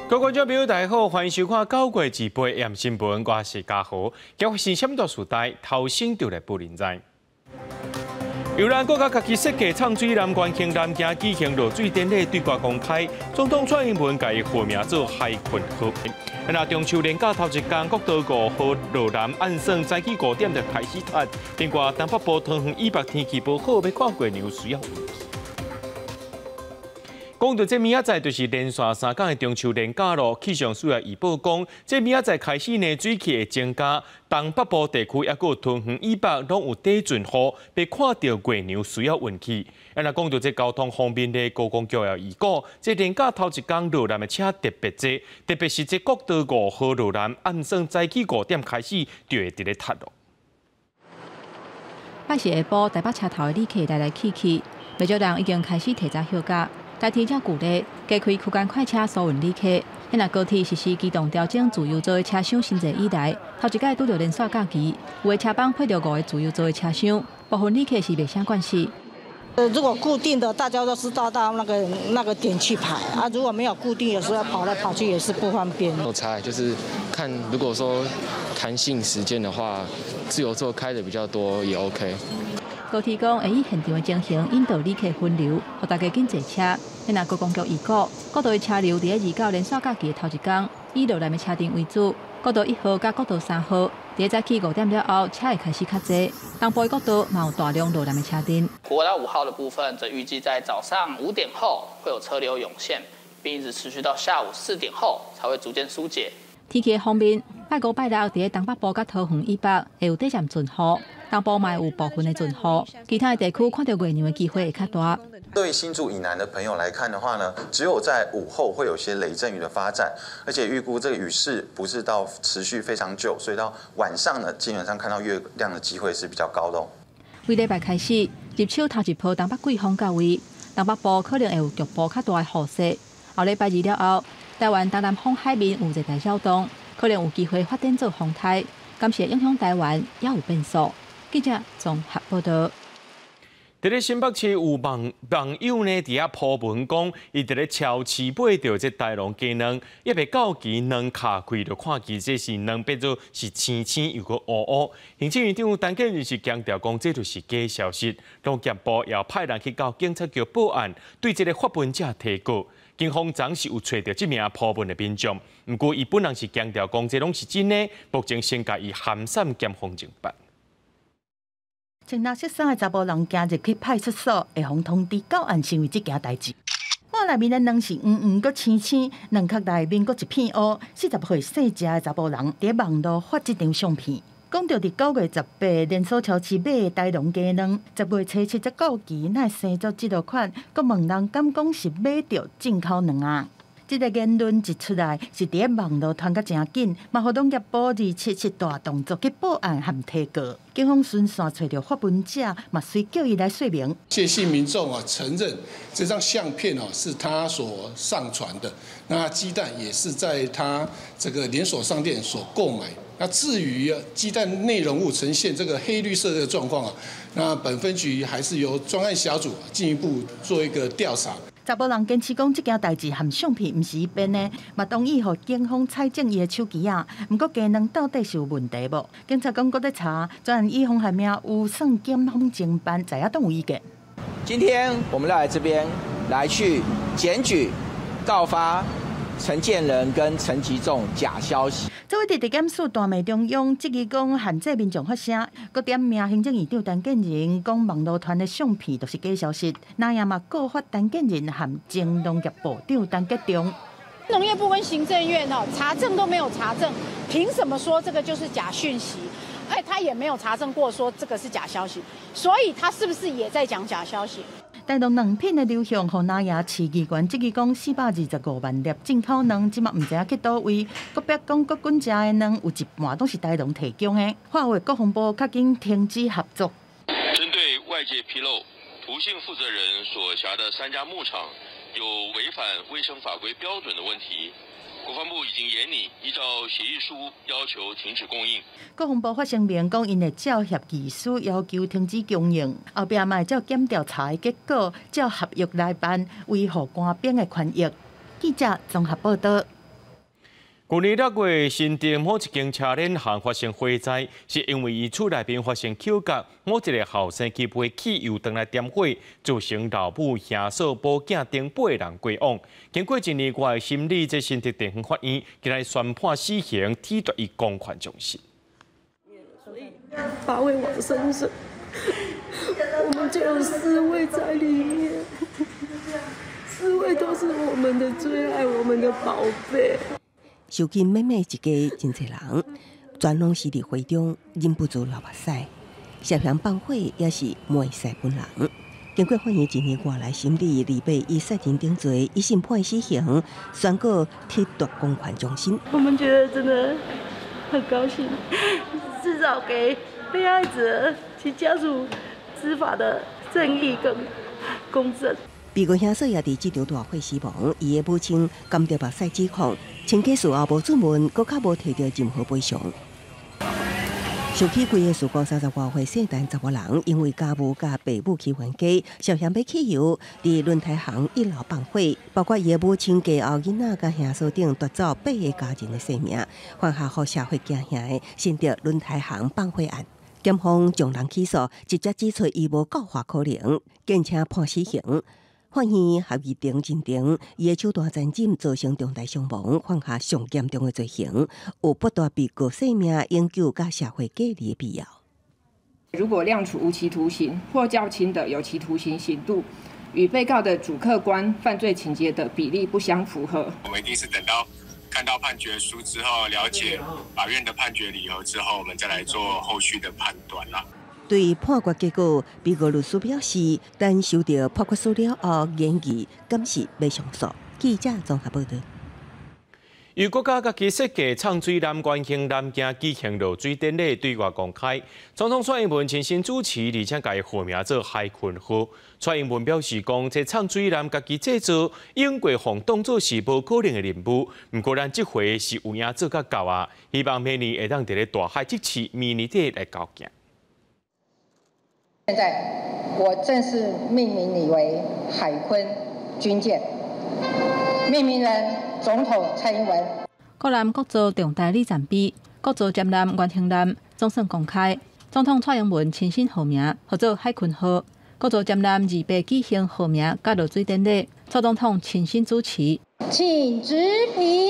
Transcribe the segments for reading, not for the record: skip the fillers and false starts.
各位观众朋友，大家好，欢迎收看《九月直播验新闻》，我是嘉豪。今日是什么大事代？头先就来报人知。由咱国家家己设计唱水南关庆南京举行落水典礼对外公开，总统蔡英文改获名做海群和平。那中秋连假头一天，国道5号路南暗算早起5点就开始塌，另外东北部桃园以北天气不好，要看过牛需要。讲到这明仔载就是连续3天的中秋连假咯，气象署也预报讲，这明仔载开始呢，水汽会增加，东北部地区也个桃园以北拢有地震雨，被看到月牛需要运气。那讲到这交通方面呢，高公局也预告，这连假头一天路南的车特别多，特别是这国道5号路南，暗算早起5点开始就会伫咧塌咯。 拜四下晡，台北车头的旅客来去，不少人已经开始提早休假。台铁正鼓励加开区间快车疏运旅客，因为高铁实施机动调整自由座的车厢新制以来，头一届拄着连续假期，有的车帮配着5个自由座的车厢，部分旅客是袂啥关系。 如果固定的，大家都知道到那个点去排啊。如果没有固定，有时候跑来跑去也是不方便。 有差，就是看如果说弹性时间的话，自由座开的比较多也 OK。 高铁讲会以现场的情形引导旅客分流，让大家紧坐车。因为高公局预告，国道的车流伫29连续假期的头一天，以路南的车阵为主。国道1号甲国道3号，伫早起5点了后，车会开始较济。东部的国道嘛有大量路南的车阵。 国道5号的部分，则预计在早上5点后会有车流涌现，并一直持续到下午4点后才会逐渐疏解。 天气方面，拜5拜6伫东北部甲桃园以北会有短暂阵雨，东部嘛有部分的阵雨，其他的地区看到月亮的机会会较大。 对新竹以南的朋友来看的话呢，只有在午后会有些雷阵雨的发展，而且预估这个雨势不是到持续非常久，所以到晚上呢，基本上看到月亮的机会是比较高的哦。 为礼拜开始，入秋头一波东北季风到位，东北部可能会有局部较大的雨势。后礼拜2了后，台湾东南方海面有热带扰动，可能有机会发展做风台，今时影响台湾也有变数。记者综合报道。 伫咧新北市有网友呢，伫遐铺文讲，伊伫咧超市买到这大龙鸡卵，一未到期卵卡开就看见这是卵变做是青青又个乌乌。行政院长陈建仁是强调讲，这就是假消息。农业部也派人去到警察局报案，对这个发文者提告。警方暂时有找到这名铺文的民众，不过伊本人是强调讲，这拢是真的，目前先甲伊函散检方侦办。 穿蓝色衫的查甫人今日去派出所，会防通知到案成为这件代志。碗内面的卵是黄黄，搁青青，卵壳内面搁一片乌。40岁细只的查甫人伫网络发这张相片，讲到伫9月18连锁超市买的大龙鸡卵，10月初7才到期，乃生出这落款，搁问人敢讲是买到进口卵啊？这个言论一出来，是伫网络传甲真紧，嘛，互农业部277大动作去报案和提告。警方顺线找到发文者，嘛随叫伊来说明。 谢姓民众承认这张相片是他所上传的，那鸡蛋也是在他这个连锁商店所购买。那至于鸡蛋内容物呈现这个黑绿色的状况那本分局还是由专案小组进一步做一个调查。 查甫人坚持讲这件代志和相片毋是伊编的，嘛同意互警方采证伊的手机啊。不过鸡卵到底是有问题无？警察讲搁在查，专案以风害命有算检方侦办，知影都有意见。 今天我们来这边来去检举、告发陈建仁跟陈吉仲假消息。 这位地检署大美中央质疑讲限制民众发声，搁点名行政院长陈建仁讲网络传的相片都是假消息，那样嘛告发陈建仁和前农业部长陈吉仲。 农业部跟行政院查证都没有查证，凭什么说这个就是假讯息？他也没有查证过说这个是假消息，所以他是不是也在讲假消息？ 大陆卵品的流向，互那亚市议员质疑讲425万粒进口卵，即马唔知影去倒位。搁别讲国军食的卵有一半都是大陆提供的。华为国防部较紧停止合作。 针对外界披露，涂姓负责人所辖的3家牧场有违反卫生法规标准的问题。国防部已经严拟依照协议书要求停止供应。 国防部发声明讲，因会照协议书要求停止供应，后壁嘛会照检调查的结果，照合约来办，维护官兵的权益。记者综合报道。 去年6月，新店某一间车链行发生火灾，是因为伊厝内边发生口角，某一个后生去买汽油灯来点火，造成老母兄嫂报警顶8人过往。经过1年外的审理，这新竹地方法院今日宣判死刑，褫夺伊公权终身。 8位往生者，我们就有4位在里面，4位都是我们的最爱，我们的宝贝。 受尽每一家真侪人，全拢是伫会中忍不住流目屎。涉嫌放火也是梅赛本人。经过法院1年外来审理，礼拜以杀人定罪，一审判死刑，宣告褫夺公权终身。 我们觉得真的很高兴，至少给被害者及家属司法的正义跟公正。 被告兄嫂也伫这场大火死亡，伊的母亲甘着目屎指控，请假事后无出门，搁较无摕到任何赔偿。受起规个事故，30多岁姓陈查某人，因为家务甲爸母去冤家，涉嫌买汽油，伫轮胎行1楼放火，包括伊的母亲、家后囡仔甲兄嫂等夺走8个家人的性命，犯下互社会惊吓的新竹轮胎行放火案。检方将人起诉，直接指出伊无告发可能，建请判死刑。法院合议庭认定，伊的手段残忍，造成重大伤亡，犯下上严重的罪行，有剥夺被告性命、永久甲社会隔离的必要。 如果量处无期徒刑或较轻的有期徒刑刑度，与被告的主客观犯罪情节的比例不相符合， 我们一定是等到看到判决书之后，了解法院的判决理由之后，我们再来做后续的判断啦。 对判决结果，被告律师表示，等收到判决书了后，建议暂时未上诉。记者综合报道。 由国家甲其设计唱水南关兴南京举行落水典礼对外公开，总统蔡英文亲身主持，而且改号名做海群号。蔡英文表示讲，这唱水南家己制作，永过互当作是无可能的任务。不过咱这回是有影做甲够啊，希望明年会当伫咧大海这次明年底来交行。 现在我正式命名你为海鲲军舰，命名人总统蔡英文。 国南国造重大礼赞比，国造舰南原兴南总算公开。总统蔡英文亲身号名，号做海鲲号。国造舰南28举行号名甲落水典礼，蔡总统亲身主持。 请直评。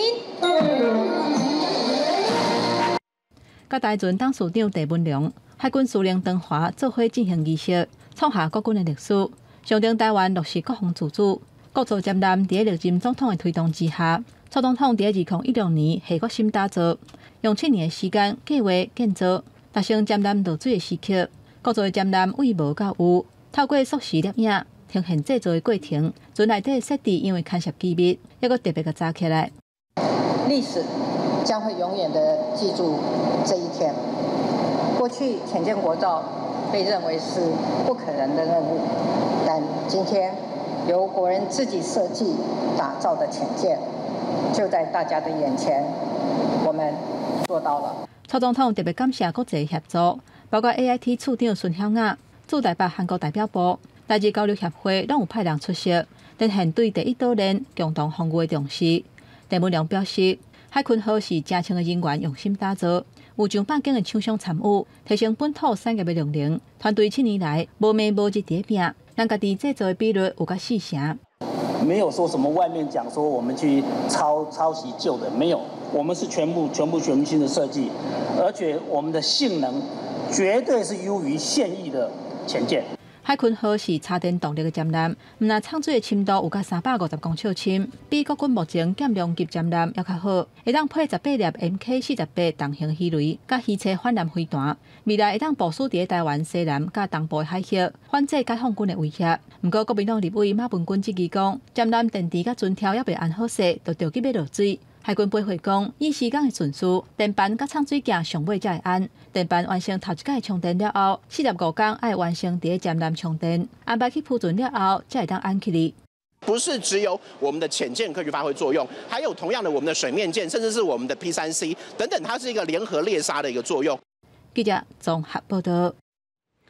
甲台船董事长陈文良、海军司令唐华做伙进行仪式，创下国军的历史，象征台湾落实国防自主。国造舰南伫历任总统的推动之下，蔡总统伫2016年下决心打造，用7年的时间计划建造，达成舰南落水的时刻。国造的舰南为无到有，透过缩时摄影呈现制造的过程，船内底设置因为牵涉机密，还阁特别甲扎起来。 历史将会永远的记住这一天。过去潜舰国造被认为是不可能的任务，但今天由国人自己设计打造的潜舰，就在大家的眼前，我们做到了。 蔡总统特别感谢国际协助，包括 AIT 处长孙晓雅、驻台北韩国代表部、台日交流协会拢有派人出席，展现对第一岛链共同防御的重视。陈文良表示，海鲲号是真清的人员用心打造，有上百间的厂商参与，提升本土产业的量能。团队7年来无眠无日伫拼，咱家己制造的比率有甲4成。 没有说什么外面讲说我们去抄袭旧的，没有，我们是全部新的设计，而且我们的性能绝对是优于现役的潜舰。 海鲲号是插电动力的舰舰，毋但畅水的深度有甲350公尺深，比国军目前舰量级舰舰还较好，会当配18粒 MK48 重型鱼雷，甲鱼车反舰飞弹，未来会当部署伫台湾西南甲东部的海域，反制解放军的威胁。不过，国民党立委马文君质疑讲，舰舰电池甲船条还未安好势，就着急要落水。海军培会讲，以时间的顺序，电板甲畅水镜上尾才会安。电板完成头一届充电了后，45天爱完成伫舰舰充电，安排去铺船了后，才会当安起哩。 不是只有我们的潜舰可以去发挥作用，还有同样的我们的水面舰，甚至是我们的 P3C 等等，它是一个联合猎杀的一个作用。 记者综合报道。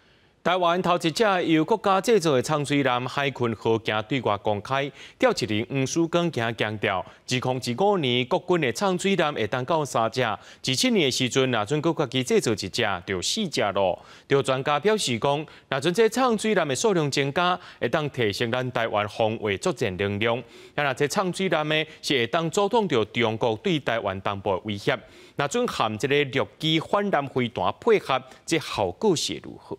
台湾头一只由国家制造的长水艦海鯤号舰对外公开，调集人黄曙光强调，2015年国军的长水艦会当到3只，17年的时阵，若准国家己制造一只，就4只咯。有专家表示讲，若准这长水艦的数量增加，会当提升咱台湾防卫作战能力。若这长水艦的是会当阻挡到中国对台湾东部的威胁。若准含这个陆基反舰飞弹配合，这效果是如何？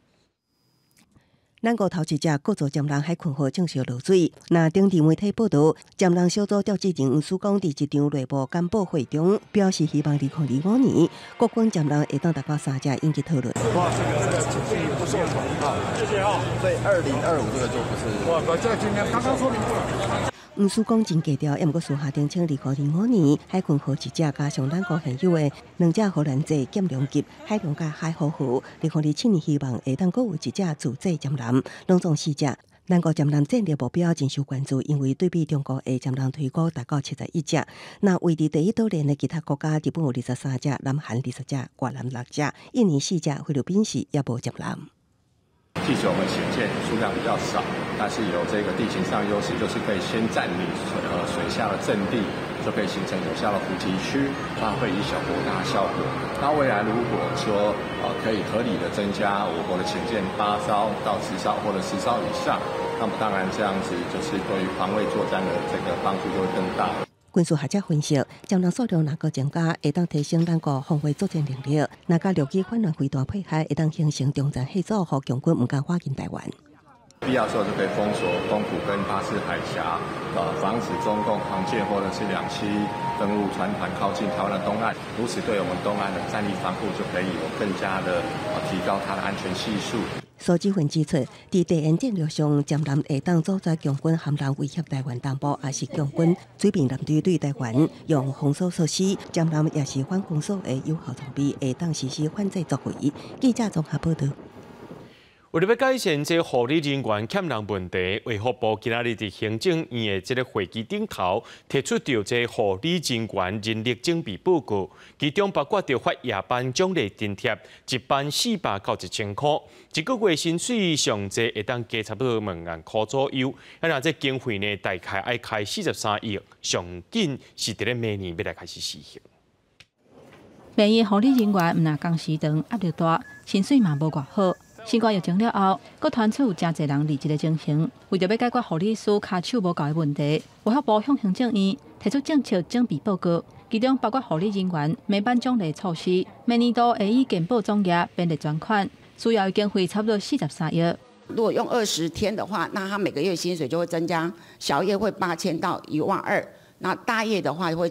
咱国头一只国造舰舰海鯤号正式落水。那当地媒体报道，舰舰小组调集人黄曙光伫一场内部干部会中表示，希望2025年国军舰舰会当达到3只，引起讨论。 哇，这个情绪不受宠啊！谢谢啊。所以2025这个就不是。哇，这个今天刚刚说明过了。 黄曙光真低调，也毋过私下定称2025年海鯤号一只，加上咱国现有的2只荷兰制舰量级海龙甲海虎号，2027年希望会当阁有1只自制舰舰，拢总4只。咱国舰舰战略目标真受关注，因为对比中国的舰舰推估达到71只，那位伫第一岛链的其他国家，日本有23只，南韩20只，越南6只，印尼4只，菲律宾是也无舰舰。 即使我们潜舰数量比较少，但是有这个地形上优势，就是可以先占领水下的阵地，就可以形成有效的伏击区，发挥以小博大效果。那未来如果说可以合理的增加我国的潜舰8艘到10艘或者10艘以上，那么当然这样子就是对于防卫作战的这个帮助就会更大。 军事学者分析，舰舰数量若个增加，会当提升咱国防卫作战能力。若甲陆基反舰飞弹配合，会当形成中战系组，互强军唔敢靠近台湾。 必要时候就可以封锁宫古跟巴士海峡，防止中共航舰或者是2栖登陆船团靠近台湾的东岸，如此对我们东岸的战力防护就可以有更加的提高它的安全系数。 苏志芬指出，伫地缘战略上，舰舰会当阻止强军含滥威胁台湾东部，也是强军水平舰队对台湾用封锁措施，舰舰也是反封锁的有效装备，会当实施反制作为。记者综合报道。 为了要改善这护理人员欠人问题，卫福部今仔日伫行政院的这个会议顶头提出着这护理人员人力整备报告，其中包括着发夜班奖励津贴，一班400到1000块，一个月薪水上济会当加差不多2万块左右。那这经费呢，大概要开43亿，上紧是伫咧明年要来开始实行。 病院护理人员毋但工时长、压力大，薪水嘛无偌好。新冠疫情了后，各传出有真侪人离职的情形。为着要解决护理师骹手无够的问题，卫福部向行政院提出政策整备报告，其中包括护理人员每班奖励措施，明年度会以健保总额编列专款，需要的经费差不多43亿。 如果用20天的话，那他每个月薪水就会增加，小夜会8000到12000，那大夜的话会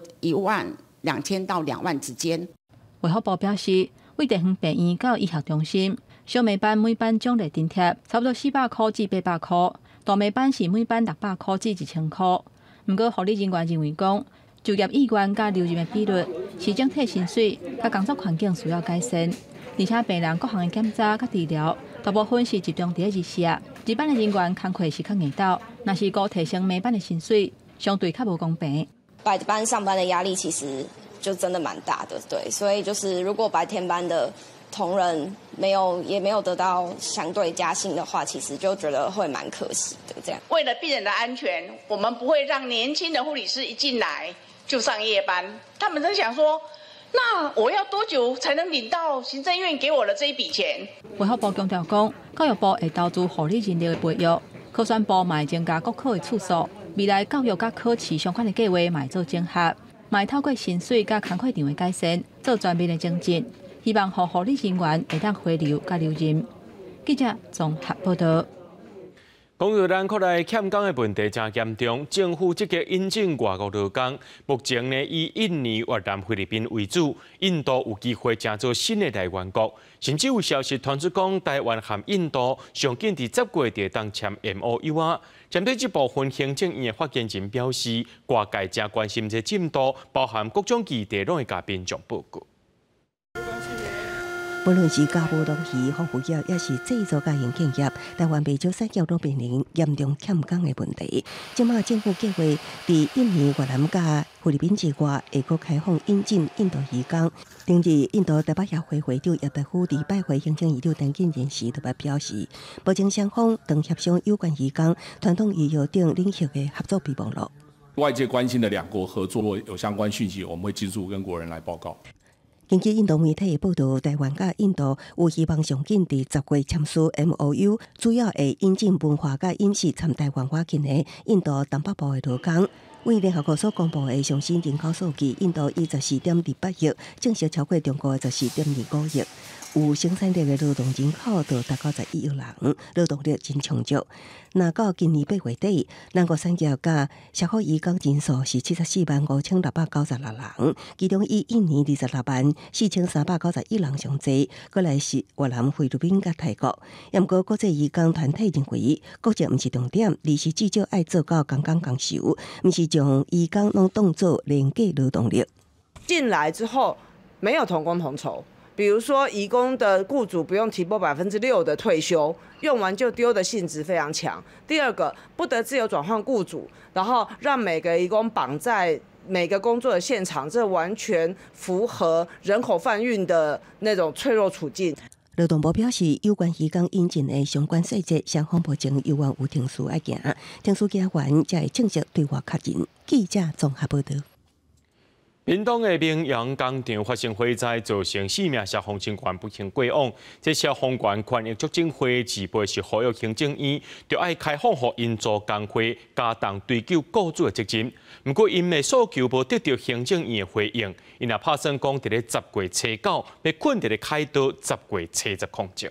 12000到2万之间。 卫福部表示，为地方病院到医学中心。小美班每班奖励津贴差不多400块至800块，大美班是每班600块至1000块。不过，护理人员认为讲，就业意愿甲留任的比率是整体薪水甲工作环境需要改善，而且病人各项的检查甲治疗大部分是集中伫日时，值班的人员工课是较硬斗，若是高提升美班的薪水，相对较无公平。 白班上班的压力其实就真的蛮大的，对，所以就是如果白天班的同仁也没有得到相对加薪的话，其实就觉得会蛮可惜的。这样， 为了病人的安全，我们不会让年轻的护理师一进来就上夜班。他们在想说，那我要多久才能领到行政院给我的这一笔钱？ 卫福部强调讲，教育部会投资护理人力的培育，科选部嘛会增加国考的次数，未来教育甲考试相关的计划嘛会做整合，嘛会透过薪水甲工课场的改善，做全面的增进。希望互护理人员会当回流甲留任。记者综合报道。 讲到咱国内欠工的问题真严重，政府积极引进外国劳工。目前呢，以印尼、越南、菲律宾为主，印度有机会成做新的来源国。甚至有消息传出讲，台湾和印度上紧伫10月就当签 MOU 啊。针对这部分，行政院的发言人表示，外界正关心这进度，包含各种议题，拢会甲民众报告。 不论是家务农渔、服务业，也是制造甲营建业，台湾不少产业都面临严重欠工的问题。即马政府计划伫印尼、越南甲菲律宾之外，下个开放引进印度渔工。顶日，印度台北协会会长叶德夫伫拜会行政院长陈建仁时，特别表示，保证双方当协商有关渔工传统渔业等领域的合作备忘录。 外界关心的两国合作有相关讯息，我们会尽速跟国人来报告。 根据印度媒体的报道，台湾甲印度有希望上紧伫10月签署 MOU， 主要会引进文化甲饮食参台湾外近的印度东北部的劳工。为联合国所公布的上新人口数据，印度以14.28亿，正式超过中国的14.25亿。有生产力的劳动人口就达到11亿人，劳动力真充足。那到今年8月底，咱国产业甲社会移工人数是745696人，其中以印尼264391人上济，过来是越南、菲律宾甲泰国。不过国际移工团体认为，国籍毋是重点，而是至少爱做到工酬，毋是将移工拢当作廉价劳动力。 进来之后没有同工同酬。比如说，移工的雇主不用提拨6%的退休，用完就丢的性质非常强。第二个，不得自由转换雇主，然后让每个移工绑在每个工作的现场，这完全符合人口贩运的那种脆弱处境。 劳动部表示，有关移工引进的相关细节，双方保证有完有程序要行，程序行完才会正式对外确认。记者综合报道。 屏东的明阳工厂发生火灾，造成4名消防人员不幸过往。这消防员权益促进会自备是呼吁行政院，就要开放予因做工会，加重追究雇主的责任。不过，因的诉求无得到行政院的回应，因也拍算讲，伫咧10月初9，要困伫咧开刀10月初10控制。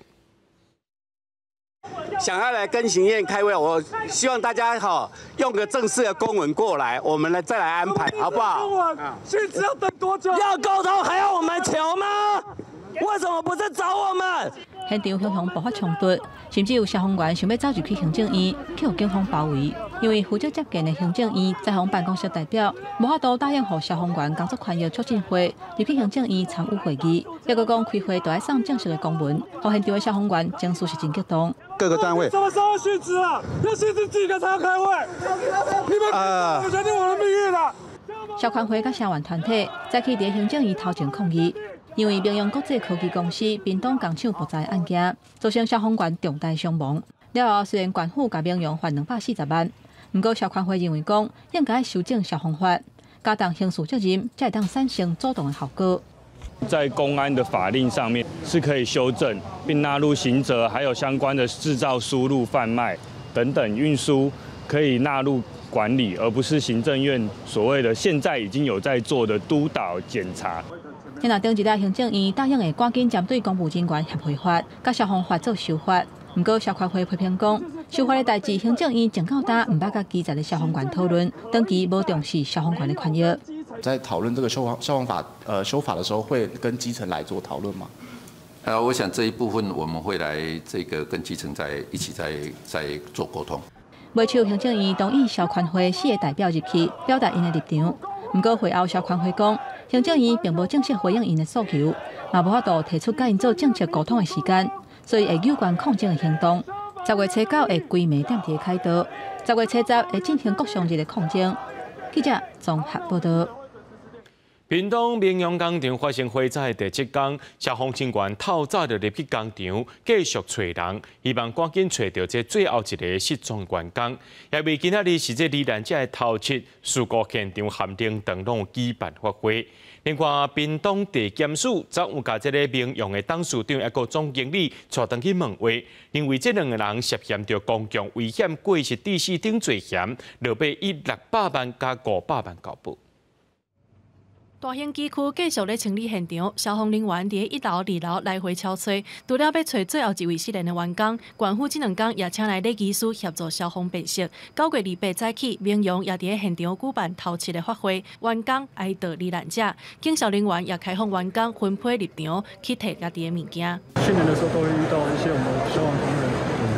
想要来跟行院开会，我希望大家用个正式的公文过来，我们再来安排，好不好？ 现在要等多久？要沟通还要我们求吗？为什么不是找我们？ 现场向爆发冲突，甚至有消防员想要走入去行政院，去互警方包围。因为负责接见的行政院在防办公室代表无法度答应予消防员工作权益促进会入去行政院参与会议，也个讲开会就要送正式的公文，互现场的消防员情绪是真激动。 各个单位什么时候殉职啊？要殉职几个才要开会？你们决定我的命运了。 消防会甲消防团体再去伫行政院头前抗议。因为明阳国际科技公司屏东工厂爆炸案件，造成消防员重大伤亡。了后，虽然县府甲明阳罚240万，不过消防会认为讲应该修正消防法，加重刑事责任，才会当产生主动的效果。 在公安的法令上面是可以修正，并纳入刑责，还有相关的制造、输入、贩卖等等运输可以纳入管理，而不是行政院所谓的现在已经有在做的督导检查。 今日顶一日行政院答应会赶紧针对公务人员协会法、甲消防法做修法。不过消防会批评讲，修法的代志行政院从到大唔捌甲基层的消防员讨论，长期无重视消防员的权益。 在讨论这个消防法修法的时候，会跟基层来做讨论吗？ 我想这一部分我们会来跟基层一起做沟通。 尾手行政院同意消防会4个代表入去表达因的立场。不过会后消防会讲，行政院并无正式回应因的诉求，也无法度提出甲因做正式沟通的时间，所以会有关抗争的行动。10月初9会规暝点伫开刀，10月初10会进行各项日的抗争。记者综合报道。 屏东明阳工厂发生火灾第7天，消防人员透早就入去工厂继续找人，希望赶紧找到这最后一个失踪员工。也为今仔日是这罹难者的头七，事故现场限定灯笼举办发挥。另外，屏东地检署昨有甲这个明阳的董事长一个总经理带登去问话，认为这2个人涉嫌着公共危险过失致死等罪嫌，落被以600万加500万交保。 大兴机区继续咧清理现场，消防人员伫1楼、2楼来回敲找，除了要找最后一位失联的员工，县府这2天也请来礼仪师协助消防辨识。9月28早起，明阳也伫现场举办头7的发挥，员工哀悼罹难者，警消人员也开放员工分配入场去摕家己的物件。 训练的时候都会遇到一些我们消防同仁，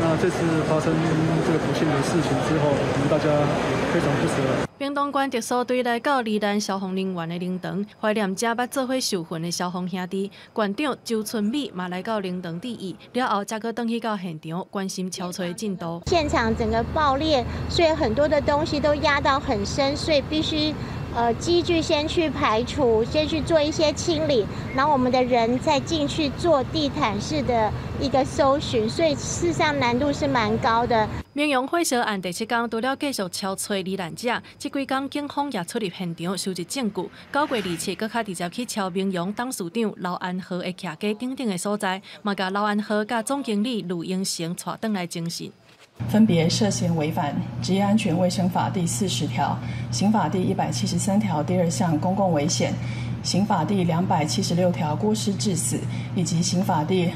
那这次发生这个不幸的事情之后，我们大家非常不舍。 屏东县特搜队来到宜兰消防人员的灵堂，怀念这捌做伙受训的消防兄弟。县长周春美嘛来到灵堂致意，了后才佫返去到现场关心敲锤的进度。 现场整个爆裂，所以很多的东西都压到很深，所以必须机具先去排除，先去做一些清理，然后我们的人再进去做地毯式的一个搜寻，所以事实上难度是蛮高的。 明阳火烧案第7天，除了继续敲锤罹难者，这几天警方也出入现场收集证据。9月27，更较直接去敲明阳董事长刘安和的徛家等等的所在，嘛甲刘安和甲总经理卢英成带回来侦讯。 分别涉嫌违反《职业安全卫生法》第40条、刑法第173条第2项公共危险、刑法第276条过失致死，以及刑法第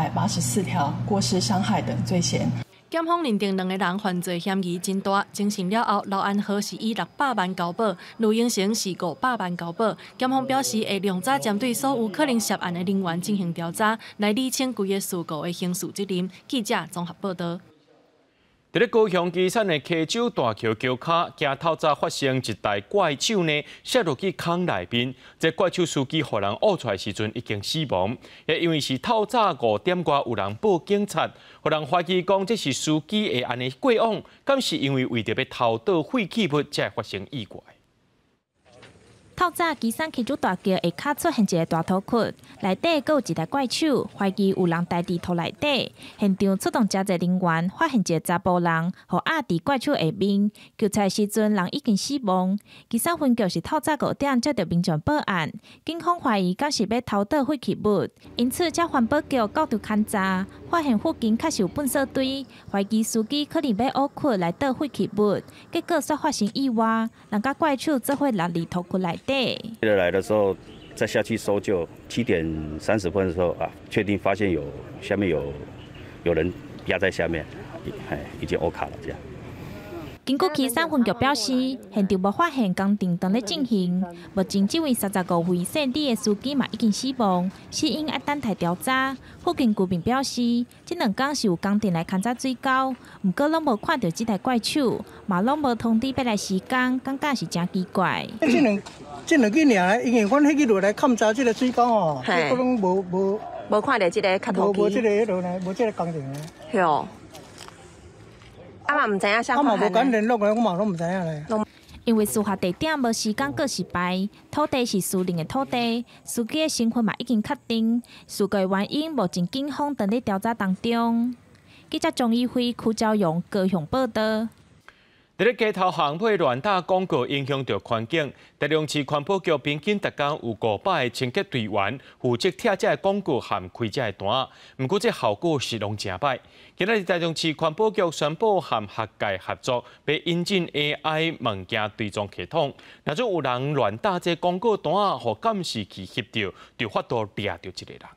284条过失伤害等罪嫌。 检方认定2个人犯罪嫌疑真大，侦讯了后，刘安和是以600万交保，卢英成是500万交保。检方表示会量早针对所有可能涉案的人员进行调查，来厘清规个事故的刑事责任。记者综合报道。 伫咧高雄基山的溪洲大桥桥卡，惊透早发生一台怪手呢，摔落去坑内面。这怪手司机互人挖出来时阵已经死亡，也因为是透早5点多有人报警察，互人怀疑讲这是司机会安尼过往，敢是因为为着要偷倒废弃物才会发生意外。 透早，基山溪洲大桥下卡出现一个大土窟，内底佫有一台怪手，怀疑有人待伫土内底。现场出动真侪人员，发现一个查甫人，互压伫怪手下面。救出时阵，人已经死亡。基山分局是透早5点接到民众报案，警方怀疑敢是要偷倒废弃物，因此才环保局到处勘查，发现附近确实有粪扫堆，怀疑司机可能要挖窟来倒废弃物，结果却发生意外，人甲怪手做伙落入土窟内底。 来的时候，再下去搜救，7点30分的时候啊，确定发现下面有人压在下面，已经挖卡了这样。 根据基山分局表示，现场无发现工程正在进行。目前这位35岁姓李的司机嘛已经死亡，死因要等待调查。附近居民表示，这2天是有工程来勘察水沟，不过拢无看到这台怪手，嘛拢无通知要来施工，感觉是真奇怪。 这两个尔，因为阮迄个落来勘察这个水沟哦，我拢无看到这个卡头机， 无这个迄落来，无这个工程咧。 是哦。嘛唔知影啥。 嘛无敢联络咧，我嘛拢唔知影咧。 因为事发地点无时间过失败，土地是私人的土地，司机的身份嘛已经确定，事故原因目前警方正在调查当中。记者钟义辉、邱昭勇高雄报道。 伫咧街头巷尾乱打广告，影响到环境。台中市环保局平均每天有500个清洁队员负责贴这广告和开这单，不过这效果是拢真歹。今日台中市环保局宣布和学界合作，要引进 AI 物件追踪系统。若果有人乱打这广告单，或监视器翕到，就法度抓到一个人。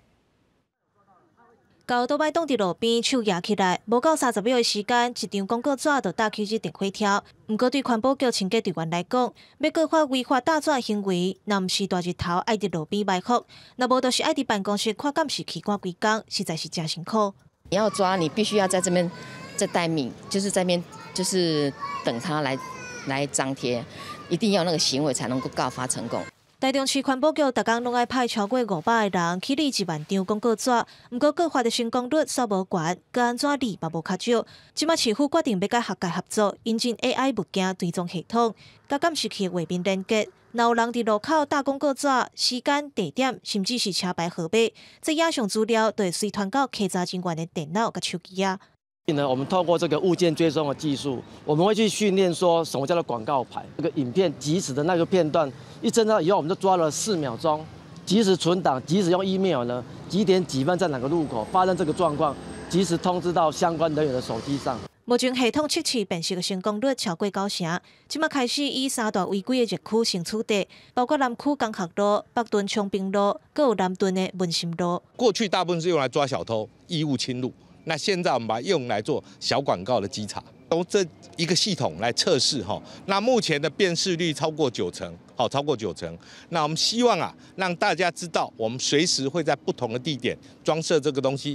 交倒摆挡伫路边，手举起来，无到30秒的时间，一张广告纸就打起这电火条。不过对环保局清洁队员来讲，要告发违法打纸行为，若毋是大日头爱伫路边埋伏，若无就是爱伫办公室看监视器看规工，实在是真辛苦。 你要抓，你必须要在这边在待命，就是在边就是等他来张贴，一定要那个行为才能够告发成功。 台中市环保局逐工拢爱派超过500个人去理1万张广告纸，不过告发的成功率煞无悬，个安怎理嘛无较少。即马市府决定要甲学界合作，引进 AI 物件追踪系统，甲监视器画面连接。若有人伫路口打广告纸，时间、地点，甚至是车牌号码，这影像资料就会随传到稽查人员的电脑甲手机啊。 我们透过这个物件追踪的技术，我们会去训练说什么叫做广告牌。这个影片即时的那个片段一侦到以后，我们就抓了4秒钟，即时存档，即时用 email 呢，几点几分在哪个路口发生这个状况，及时通知到相关人员的手机上。 目前系统测试辨识的成功率超过90%，即马开始以3大违规的热区成取缔，包括南区工学路、北屯昌平路，还有南屯的文心路。 过去大部分是用来抓小偷、义务侵入。那现在我们把它用来做小广告的稽查，用这一个系统来测试哈。那目前的辨识率超过90%，超过90%。那我们希望让大家知道，我们随时会在不同的地点装设这个东西。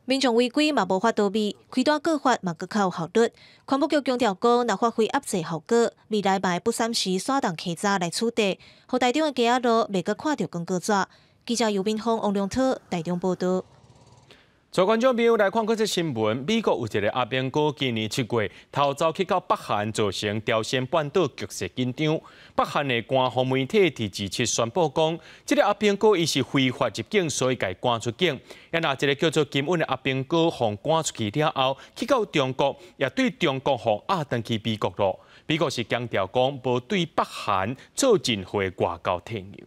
民众违规嘛无法躲避，开单告发嘛更较有效率。环保局强调讲，若发挥压制效果，未来嘛不暂时刷动客闸来取缔，互台中的街仔路未阁看到广告纸。记者尤敏峰、王良涛台中报道。 各位观众朋友来看这则新闻，美国有一个阿兵哥，今年7月偷走去到北韩，造成朝鲜半岛局势紧张。北韩的官方媒体第27宣布讲，这个阿兵哥伊是非法入境，所以该赶出境。然后，一个叫做金恩的阿兵哥，互赶出去了后，去到中国，也对中国互押回去美国咯。美国是强调讲，无对北韩做任何外交停留。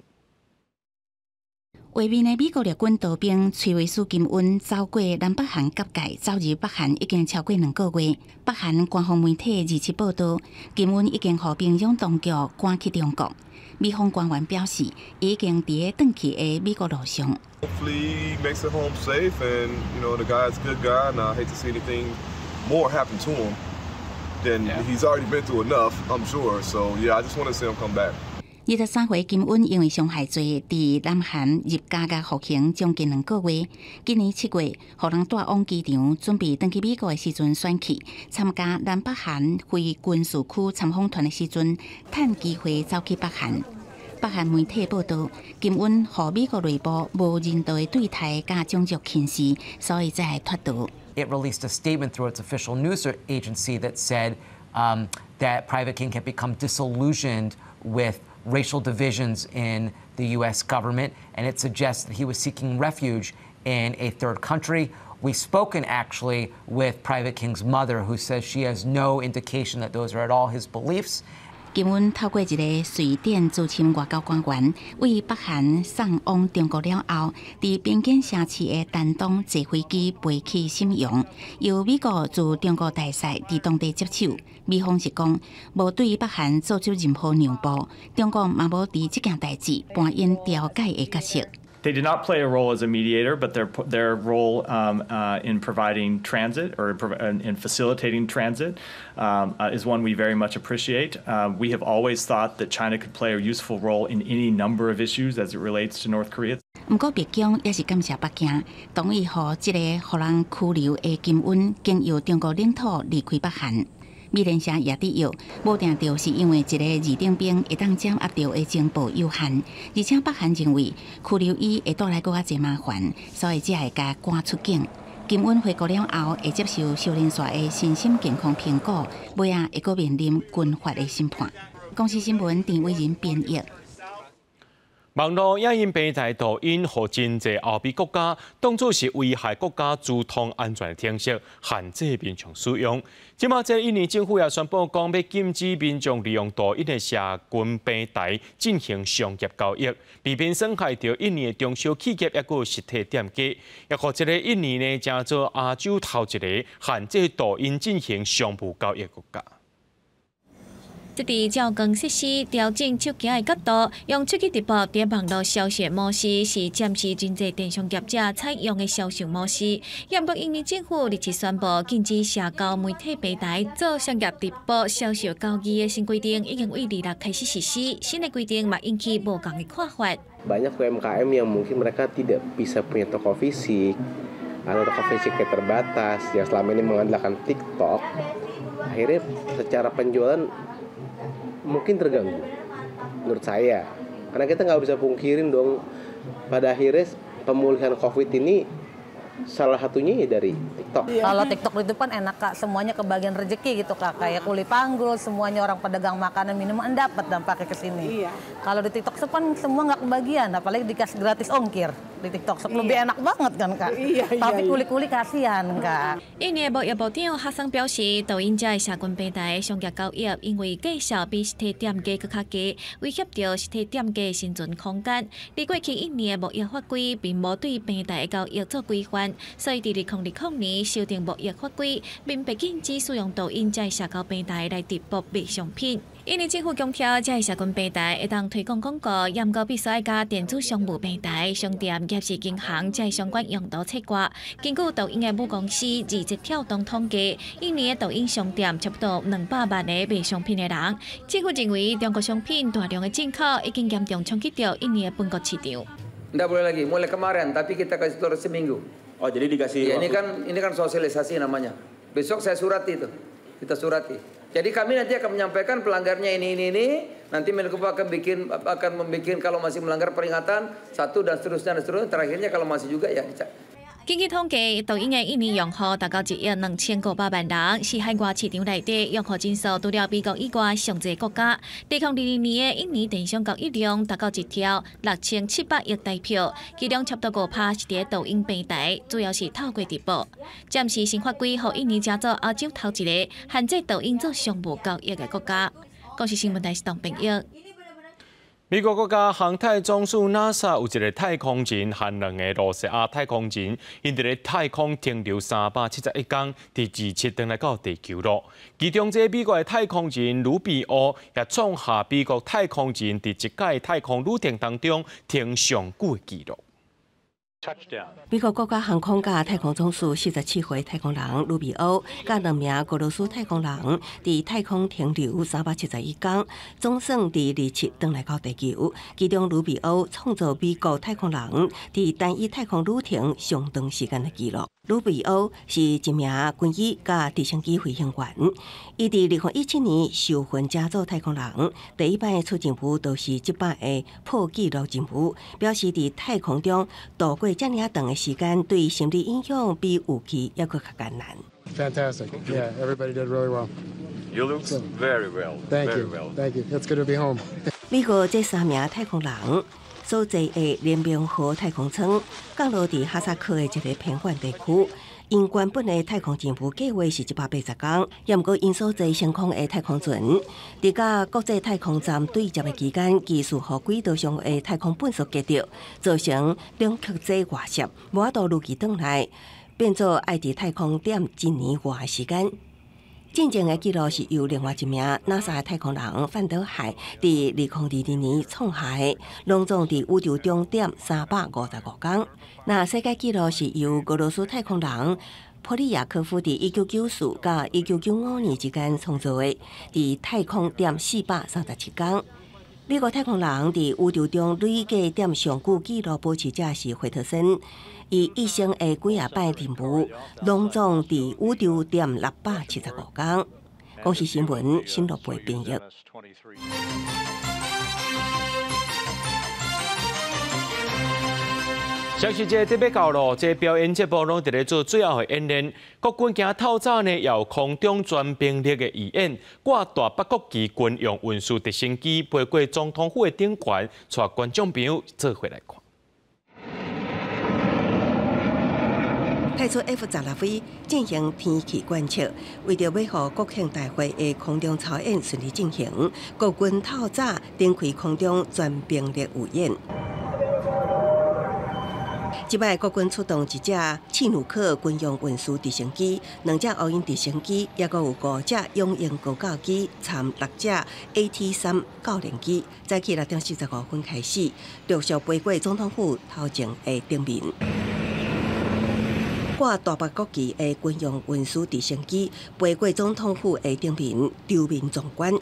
画面的美国陆军刀兵崔维斯金恩走过南北韩交界，走入北韩已经超过2个月。北韩官方媒体27报道，金恩已经互平壤当局赶去中国。美方官员表示，已经伫个回去的美国路上。 Hopefully, he makes it home safe, and the guy's a good guy, and I hate to see anything more happen to him. Then he's already been through enough, I'm sure. So yeah, I just want to see him come back. 23岁金恩因为伤害罪，伫南韩入监狱服刑将近2个月。今年7月，互人带往机场，准备登去美国的时阵选去，参加南北韩非军事区参访团的时阵，趁机会走去北韩。北韩媒体报道，金恩互美国内部无人道的对待甲种族歧视，所以才会脱逃。 It released a statement through its official news agency that said that Private King had become disillusioned with racial divisions in the U.S. government, and it suggests that he was seeking refuge in a third country. We've spoken actually with Private King's mother, who says she has no indication that those are at all his beliefs. 金恩透过一个瑞典资深外交官员，为北韩送往中国了后，伫边境城市的丹东坐飞机飞去沈阳，由美国驻中国大使伫当地接手。美方是讲，无对北韩做出任何让步，中国嘛无伫这件代志扮演调解的角色。 They did not play a role as a mediator, but their role in providing transit or in facilitating transit is one we very much appreciate. We have always thought that China could play a useful role in any number of issues as it relates to North Korea. 不过，北京也是感谢北京同意予这个互人拘留的金恩经由中国领土离开北韩。美联社也指出，无定着是因为一个二等兵会当掌握到的情报有限，而且北韩认为拘留伊会带来更加侪麻烦，所以只会甲赶出境。金恩回国了后，会接受少年帅的身心健康评估，尾仔会阁面临军法的审判。公司新闻陈伟仁编译。 网络影音平台抖音，和真济欧美国家当作是危害国家资通安全的程式，限制民众使用。即马这印尼政府也宣布讲，要禁止民众利用抖音的社群平台进行商业交易，避免损害到印尼的中小企业，也有实体店家。也和这个印尼呢，正做亚洲头一个限制抖音进行商务交易国家。 这伫照光设施调整手机的角度，用手机直播在网络销售模式是暂时真济电商业者采用的销售模式。不过，印尼政府日前宣布禁止社交媒体平台做商业直播销售交易的新规定，已经为2月开始实施。新的规定嘛引起无同的看法。 Banyak UMKM yang mungkin mereka tidak bisa punya toko fisik atau toko fisiknya terbatas, yang selama ini mengandalkan TikTok, akhirnya secara penjualan mungkin terganggu menurut saya, karena kita nggak bisa pungkirin dong, pada akhirnya pemulihan COVID ini salah satunya dari TikTok. Kalau TikTok itu kan enak Kak, semuanya kebagian rezeki gitu Kak, kayak kuli panggul, semuanya orang pedagang makanan minuman dapat dampaknya ke sini. Iya. Kalau di TikTok kan semua nggak kebagian, apalagi dikasih gratis ongkir di TikTok, lebih enak banget kan Kak. Iya, tapi kuli-kuli kasihan Kak. 印尼贸易部长哈桑表示，抖音这社群平台商业交易因为介绍比实体店家更较低，威胁到实体店家生存空间。在过去印尼的贸易法规并无对平台的交易做规范，所以伫2020年修订贸易法规，并被禁止使用抖音这社交平台来直播卖商品。印尼政府强调，这社群平台会当推广广告，也毋过必须要加电子商务平台、商店、夜市银行这相关用途切割。根据抖音的母公司字节跳动统计，印尼的抖音商店差不多200万个卖商品的人。政府认为，中国商品大量的进口已经严重冲击到印尼的本国市场。 Tidak boleh lagi, mulai kemarin, tapi kita kasih turun seminggu. Oh, jadi dikasih. Ya, ini kan sosialisasi namanya. Besok saya surati itu, kita surati. Jadi kami nanti akan menyampaikan pelanggarnya ini. Nanti Menko akan membuat kalau masih melanggar peringatan 1 dan seterusnya. Terakhirnya kalau masih juga ya dicak. 根據統計，抖音嘅印尼用戶達到1億2500萬人，是海外市場內底用戶人數除了美國以外上濟國家。2022年嘅印尼電商交易量達到1兆6700億台票，其中差不多5%是喺抖音平台，主要是透過直播。暫時新法規讓印尼加做亞洲頭一個限制抖音做商務交易嘅國家。公視新聞台是鄧平益。 美國國家航太總署 NASA 有一個太空人和2個羅斯亞太空人，因佇咧太空停留371天，第27登來到地球咯。其中，這美國嘅太空人魯比奧也創下美國太空人佇一屆太空旅程當中停上久嘅紀錄。 美國國家航空甲太空總署47歲太空人魯比奧，甲2名俄羅斯太空人佇太空停留371天，總算佇27登來到地球。其中魯比奧創造美國太空人佇單一太空旅程上長時間嘅紀錄。魯比奧是一名軍醫甲直升機飛行員，伊佇2017年受勳加做太空人，第一擺出任務就是這擺嘅破紀錄任務，表示佇太空中度過這麼長嘅時間，對心理影響比預期還佫較艱難。 Fantastic. Yeah, everybody did really well. You look very well. Thank very you. well. Thank you. It's good to be home. 美國這3名太空人所在嘅聯名號太空艙，降落佇哈薩克嘅一個偏遠地區。因原本嘅太空任務計劃是180天，也毋過因所在升空嘅太空船，佇甲國際太空站對接嘅期間，技術和軌道上嘅太空變數結着，造成兩極制外泄，無法度如期轉來，變做愛佇太空點1年外嘅時間。真正嘅紀錄是由另外一名 NASA 太空人范德海佇2022年創下嘅，攏總佇宇宙中點355天。那世界紀錄是由俄羅斯太空人普利亞科夫佇1994到1995年之間創造嘅，佇太空點437天。美國太空人佇宇宙中累計點上久紀錄保持者是惠特森。伊一生嘅幾啊擺任務，攏總佇宇宙點675天。公視新聞新樂培編譯。 消息這特別到咯，這表演節目攏佇咧做最後嘅演練。國軍今透早呢，由空中全兵力嘅預演，掛大八國旗軍用運輸直升機飛過總統府嘅頂懸，帶觀眾朋友做回來看。 派出 F-16飛進行天氣觀測，為着要讓國慶大會的空中操演順利進行，國軍透早展開空中全兵力預演。這擺國軍出動1隻切努克軍用運輸直升機，2隻烏鷹直升機，也閣有5隻永鷹高教機，參6隻 AT-3教練機，早起6點45分開始，陸續飛過總統府頭前的頂面。 掛大八國旗的軍用運輸直升機飛過總統府的頂面，場面壯觀。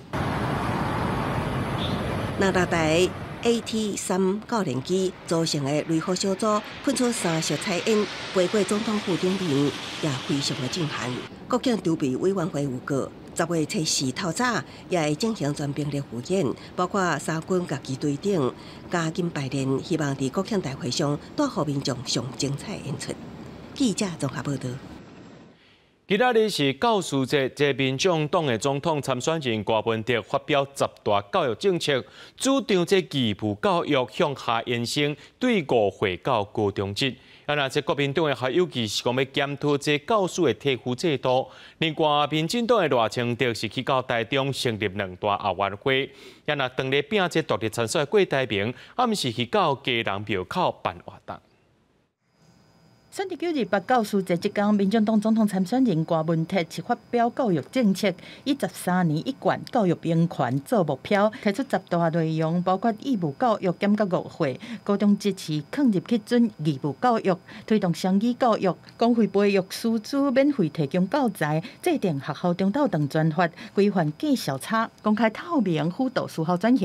那6台 AT-3教練機組成的雷虎小組噴出3色彩煙，飛過總統府頂面，也非常的震撼。國慶籌備委員會有告，10月4透早也會進行全兵力預演，包括三軍各機隊長加緊排練，希望在國慶大會上帶予民眾上精彩演出。 記者綜合報道。 今仔日是教師節，這民眾黨的總統參選人郭文哲發表10大教育政策，主張這義務教育向下延伸，對5歲到高中職。那這國民黨的還有其是講要檢討這教師的體育制度。另外，民進黨的賴清德是去到台中成立2大學員會，也那當咧拼這獨立參選的郭台銘，暗時去到基隆廟口辦活動。 選第9日8教師節即天，民進黨總統參選人郭文哲是發表教育政策，以13年一貫教育平權做目標，提出10大內容，包括義務教育減到5歲，高中職是放入去準義務教育，推動雙語教育，公費培育師資免費提供教材，制定學校中晝等專法，規範計校差，公開透明輔導師校轉型。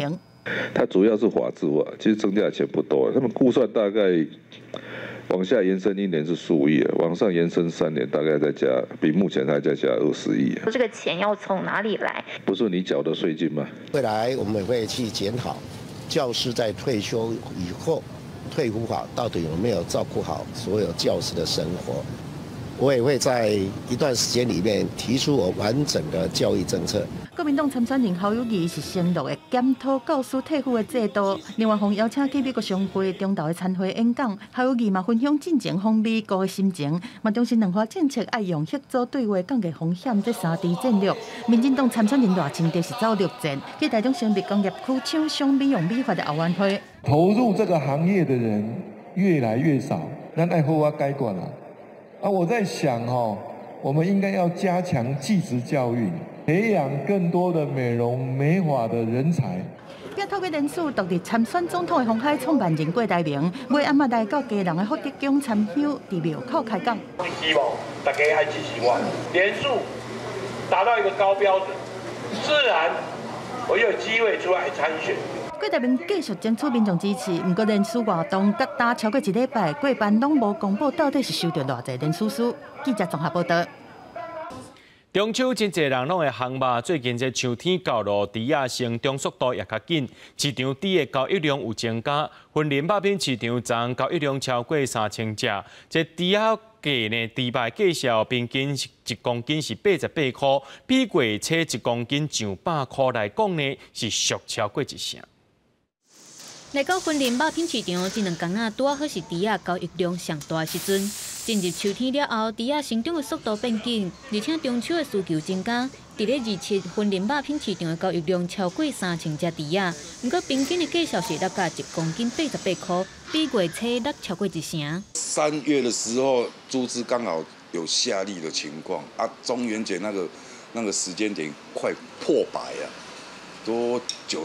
它主要是法制化，其实增加的钱不多，他们估算大概往下延伸1年是15亿，往上延伸3年大概再加，比目前还再加20亿。 这个钱要从哪里来？ 不是你缴的税金吗？ 未来我们也会去检讨，教师在退休以后退伍好，到底有没有照顾好所有教师的生活？我也会在一段时间里面提出我完整的教育政策。 国民党参选人侯友宜是承诺的检讨教师退休的制度。另外，逢邀请去美国商会中岛的参会演讲，侯友宜嘛分享进前访美国的心情，嘛重申两化政策爱用协作对话降低风险这3D战略。民进党参选人赖清德是走陆战，去台中成立工业区厂商美容美发的后援会。 投入这个行业的人越来越少，咱爱好我改观了。我在想我们应该要加强技职教育，培养更多的美容美发的人才。 要透过联署独立参选总统的鸿海创办人郭台铭，为暗暝来到基隆的福德宫参香，伫庙口开讲。 希望大家爱支持我，联署达到一个高标准，自然我有机会出来参选。 郭台铭继续争取民众支持，不过联署活动各打超过1礼拜，过办拢无公布到底是收到偌济联署书。记者综合报道。 中秋真侪人拢会烘肉，最近这秋天到咯，猪仔成长速度也较紧，市场猪的交易量有增加，婚礼肉品市场昨交易量超过3000只，这猪仔价呢，猪排介绍平均1公斤是88块，比过车1公斤上100块来讲呢，是俗超过1成。 来到婚礼肉品市场，这2天啊，拄好是猪仔交易量上大的时阵。进入秋天了后，猪仔成长的速度变紧，而且中秋的需求增加。伫咧27婚礼肉品市场的交易量超过3000只猪仔，不过平均的介绍是肉价1公斤88块，比月初落超过1成。 3月的时候，猪只刚好有下痢的情况啊，中元节那个时间点快破100啊，都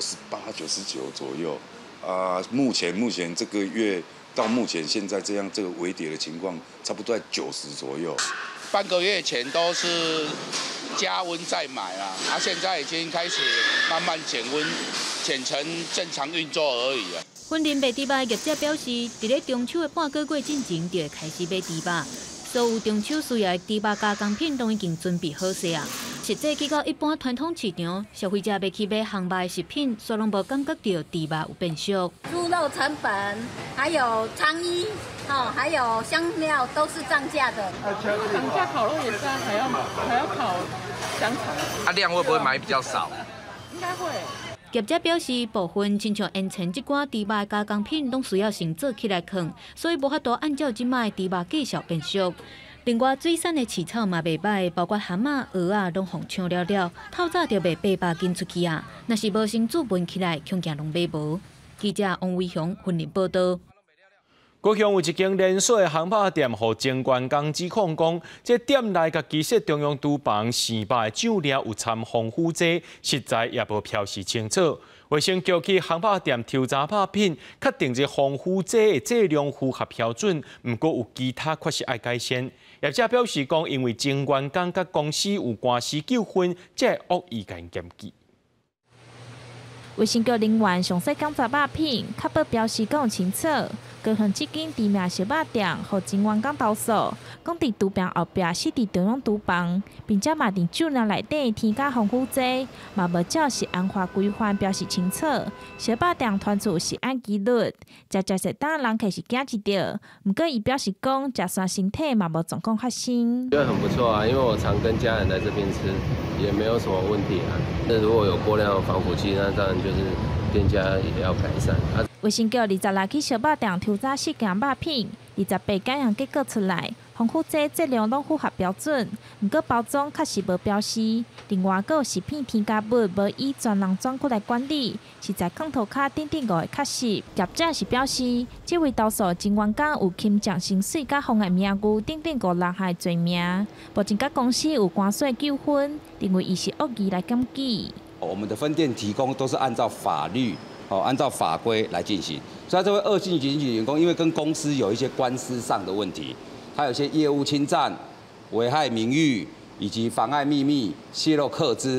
98、99左右啊。目前这个月。到目前现在这个微跌的情况，差不多在90左右。 半个月前都是加温再买啊，现在已经开始慢慢减温，减成正常运作而已啊。 婚礼卖猪肉业者表示，伫咧中秋的半个月进前就会开始买猪肉，所有中秋需要的猪肉加工品都已经准备好势啊。实际去到一般传统市场，消费者要去买烘肉的食品，所拢无感觉到猪肉有变俗。 猪肉成本，还有苍衣，还有香料都是涨价的。 涨价烤肉也是啊，还要烤香肠。 量会不会买比较少？ 应该会。 业者表示，部分亲像烟尘这款猪肉加工品，拢需要先做起来放，所以无法度按照即卖猪肉介绍变俗。另外，水产的饲草嘛袂歹，包括蛤蟆、蚵仔拢互抢了，透早就卖800斤出去啊！若是无先注文起来，恐惊拢买无。记者王伟雄分列报道。 高雄有一间连锁的烘肉店，互前员工指控讲，这店内甲其实中央厨房生肉的酱料有掺防腐剂，实在也无标示清楚。卫生局去烘肉店抽查肉品，确定这防腐剂的剂量符合标准，不过有其他确实爱改善。业者表示讲，因为前员工甲公司有官司纠纷，才恶意甲因检举。 卫生局人员详细检查肉品，确保标示讲有清楚。高雄这间知名小肉店，互前员工投诉，讲伫厨房后壁是伫中央厨房，并且嘛伫酒料内底添加防腐剂，嘛无照食安法规范标示清楚。小肉店传出是按纪律，食食当人客是惊一跳。不过伊表示讲，食酸身体嘛无状况发生。 觉得很不错啊，因为我常跟家人来这边吃，也没有什么问题啊。那如果有过量的防腐剂，那当然就是店家也要改善啊。 卫生局26日去小肉店抽查4件肉品，28检验结果出来，防腐剂剂量拢符合标准，不过包装确实无标示。另外，还有食品添加物无以专人专区来管理，是在空头卡等5个确实。业者是表示，这位投诉前员工有侵占薪水甲妨碍名誉等5项罪名，目前甲公司有官司纠纷，认为伊是恶意来检举。 我们的分店提供都是按照法律。按照法规来进行，所以这位恶性检举员工，因为跟公司有一些官司上的问题，他有些业务侵占、危害名誉以及妨碍秘密、泄露客资、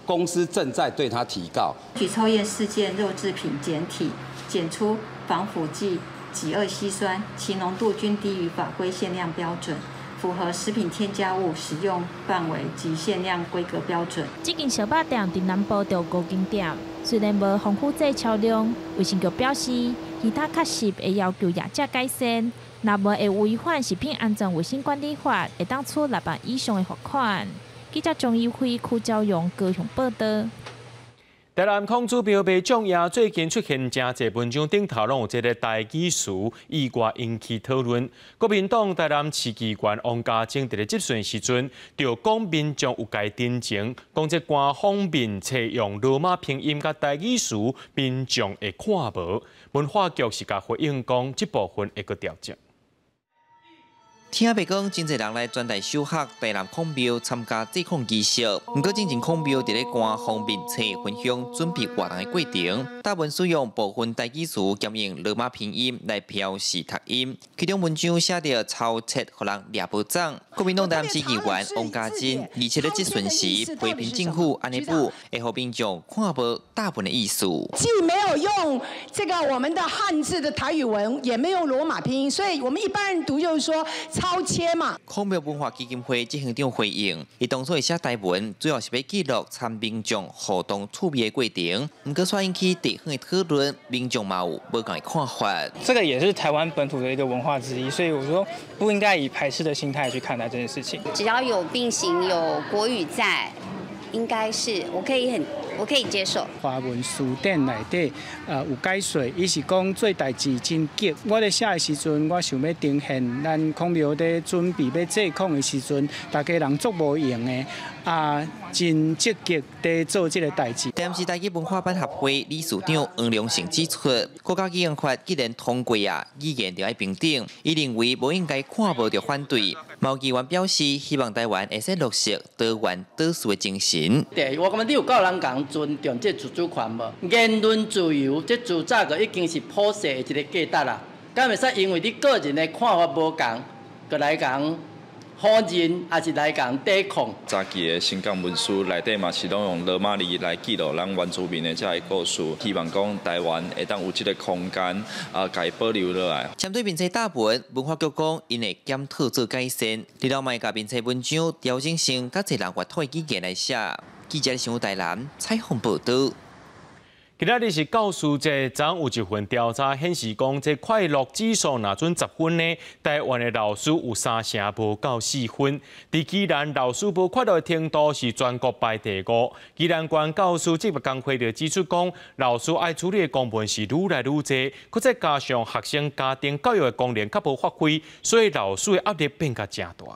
公司正在对他提告。 举抽验事件肉制品检体检出防腐剂己二烯酸，其浓度均低于法规限量标准，符合食品添加物使用范围及限量规格标准。 这间小肉店在南部就5间店，虽然无丰富这销量，卫生局表示，其他确实会要求业者改善，若无会违反食品安全卫生管理法，会当处6万以上的罚款。记者张义辉、邱昭勇高雄报道。 台南空指标被奖也最近出现真侪文章顶头拢有这个台语词，意外引起讨论。国民党台南市议员王家晶伫咧质询时阵，就讲民众有该真情，讲这官方面册用罗马拼音甲台语词，民众会看无。文化局是甲回应讲，这部分会个调整。 听白讲，真侪人来专台修学台南孔庙参加祭孔仪式。不过，真正孔庙伫咧官方面册分享准备活动的过程，大部分使用部分台语词兼用罗马拼音来表示读音。其中文章写着超切，互人抓无掌。国民党台南市议员王家晶，而且咧质询时批评政府安尼布，会互民众看无大部分的意思。 既没有用这个我们的汉字的台语文，也没有罗马拼音，所以我们一般人读就是说。超切嘛！ 孔庙文化基金会执行长回应，伊当初会写台文，主要是要记录参民众互动趣味的过程。不过，却引起地方的讨论，民众嘛有不同的看法。 这个也是台湾本土的一个文化之一，所以我说不应该以排斥的心态去看待这件事情。 只要有并行有国语在，应该是我可以接受。 华文词典内底有解说，伊是讲做代志真急。我咧写的时阵，我想要呈现咱孔庙咧准备要祭孔的时阵，大家人足无用的真积极地做这个代志。 台南市台语文化办合会理事长黄良成指出，国家语言法既然通过语言就要平等，伊认为无应该看无就反对。毛议员表示，希望台湾会使落实多元多数的精神。 对，我感觉你有够人讲尊重这自主权无？言论自由，这自早就已经是普世的一个价值啦。敢袂使因为你个人的看法无同，就来讲否认，还是来讲抵抗？ 早期的新港文书内底嘛是拢用罗马字来记录咱原住民的这个故事，希望讲台湾会当有这个空间甲伊保留落来。 针对编辑大文，文化局讲因会检讨做改善，你老卖甲编辑文章调整成较侪人话土语言来写。记者上台南采访报道。 今仔日是教师节，昨有一份调查显示，讲这快乐指数若准10分呢，台湾的老师有3成无到4分。伫宜兰老师无快乐的程度是全国排第5。宜兰县教师职业工会就指出讲，老师爱处理的公文是愈来愈多，佮再加上学生家庭教育的功能较无发挥，所以老师的压力变甲真大。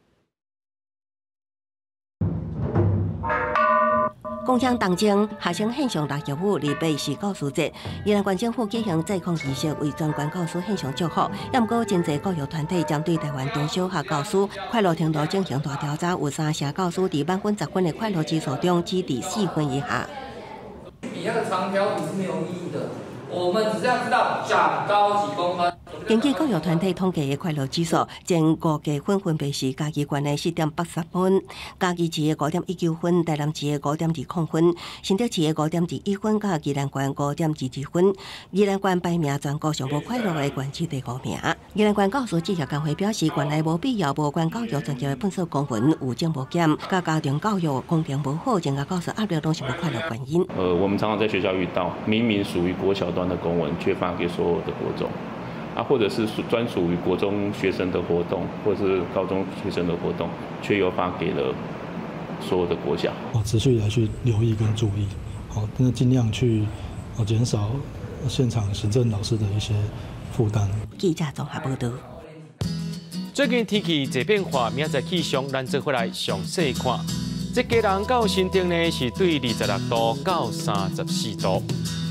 共享当中，学生献上6月5日8是教师节，宜兰县政府举行祭孔仪式，为全县教师献上祝福。也毋过，真侪教育团体针对台湾中小学教师快乐程度进行大调查，有3成教师伫满分10分的快乐指数中，只伫4分以下。 比那个长条笔是没有意义的，我们只要知道长高几公分。 根据教育团体统计的快乐指数，前5加分分别是嘉义县的4.80分，嘉义市的5.19分，台南市的5.20分，新竹市的5.21分，甲宜兰县5.22分。宜兰县排名全国上无快乐的县市第5名。宜兰县教师职业工会表示，原来无必要无关教育专业的分数公文有增无减，甲家庭教育公平无好，增加教师压力都是无快乐原因。 我们常常在学校遇到，明明属于国小端的公文，却发给所有的国中。或者是专属于国中学生的活动，或者是高中学生的活动，却又发给了所有的国小。 持续来去留意跟注意，那尽量去减少现场行政老师的一些负担。 记者综合报道。 最近天气在变化，明仔气象咱做回来详细看。这家人到新店呢是对26度到34度。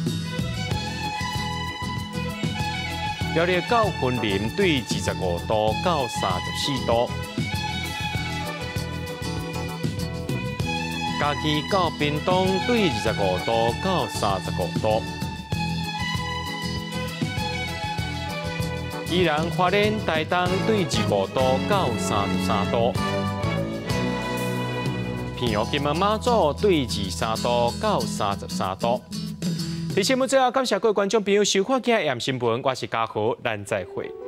苗栗到云林对25度到34度，嘉义到屏东对25度到35度，宜兰花莲台东对15度到33度， 平遥金门马祖对23度到33度。新闻最后，感谢各位观众朋友收看今日新闻，我是嘉豪，咱再会。